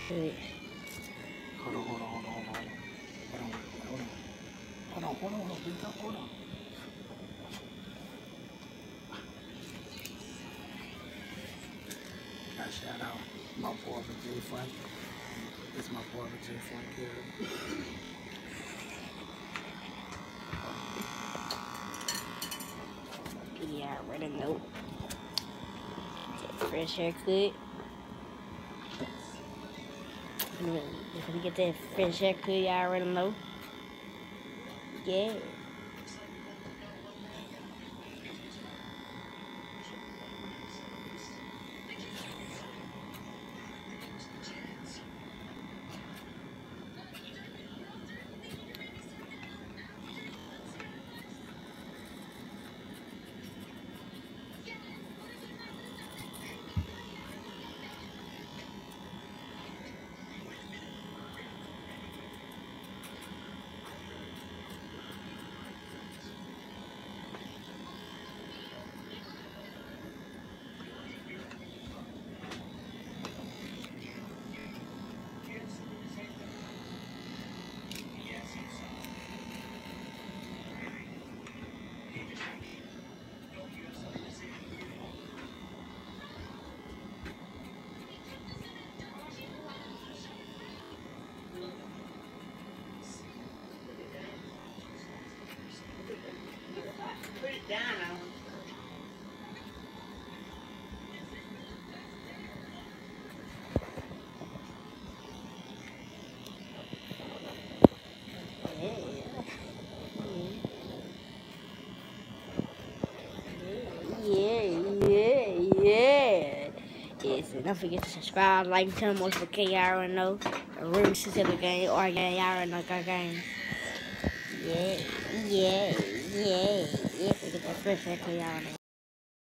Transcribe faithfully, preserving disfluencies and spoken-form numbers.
haircut. Hold on, hold on, hold on, hold on. Hold on, hold on. Hold on, hold on, hold on, big dog, hold on. I shout out my boy J Frank. It's my boy J Frank here. Yeah, I already know. Fresh haircut. If we get that fresh haircut, y'all already know. Yeah. Put it down. Yeah, yeah, yeah. Yes, and don't forget to subscribe, like, and turn on notifications. Y'all already know. Rere the game, or game, y'all already know our game. Yeah, yeah, yeah, yeah. Forget that fresh haircut, y'all know.